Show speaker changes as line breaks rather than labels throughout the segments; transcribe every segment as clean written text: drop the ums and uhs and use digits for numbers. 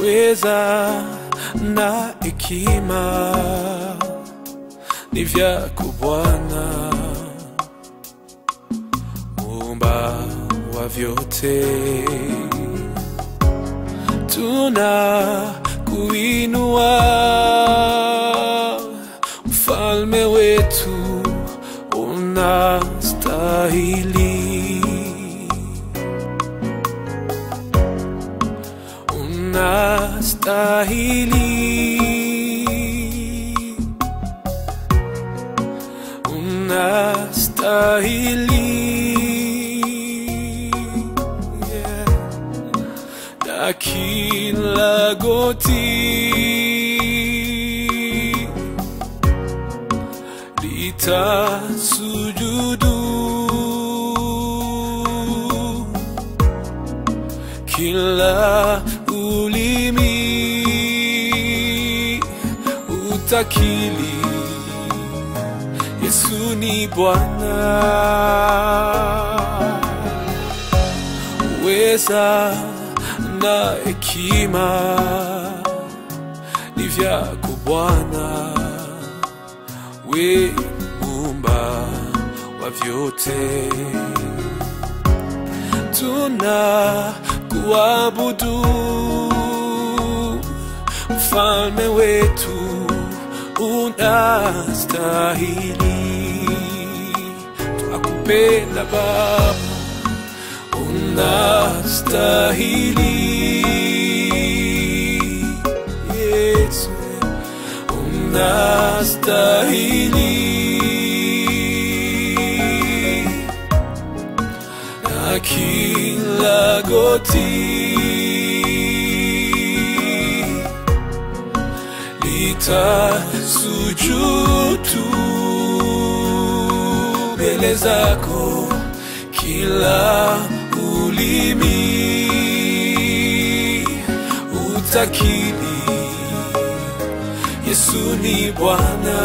Uweza na hekima ni vyako Bwana, Muumba wa vyote. Tunakuinua mfalme wetu, unastahili. Unastahili, unastahili, yeah. Na kila goti litasujudu, kila ulimi utakili Yesu ni Bwana. Uweza na hekima ni vyako Bwana, we Muumba wa vyote. Tunakuabudu mfalme wetu, unastahili. Twakupenda Baba, unastahili. Yesu, unastahili. Na kila goti litasujudu mbele zako, kila ulimi utakiri Yesu ni Bwana.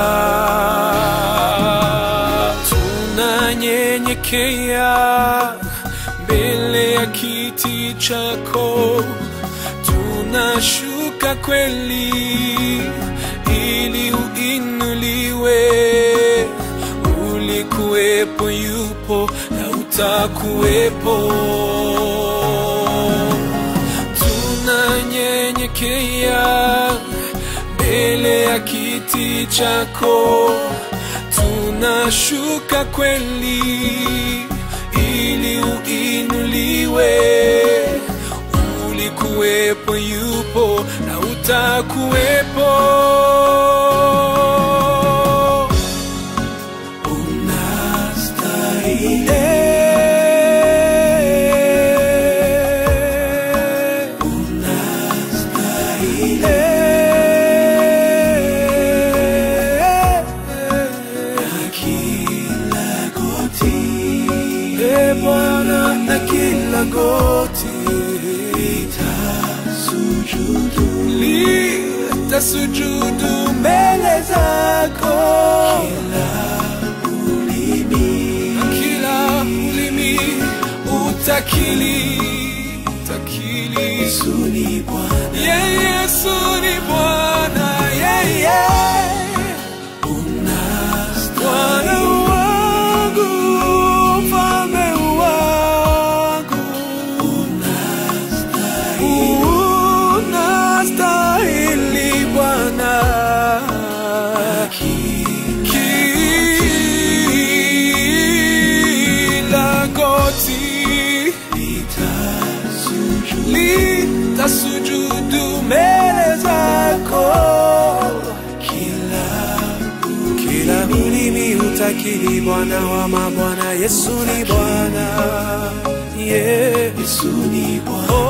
Tunanyenyekea mbele ya kiti chako, tunashuka kweli ili uinuliwe. Ulikuwepo, yupo na utakuwepo. Tunanyenyekea mbele ya kiti chako, tunashuka kweli ili uinuliwe. Ulikuwepo, yupo na utakuwepo. Bwana, na kila goti litasujudu mbele zako, kila ulimi utakili Yesu ni Bwana. Yeah, Yesu ni Bwana. Yeah, yeah. Bwana wangu, mfalme wangu, unastahili Bwana. Kila goti litasujudu mbele zako, kila ulimi utakiri Bwana wa mabwana. Yesu ni Bwana, yeah. Yesu ni Bwana.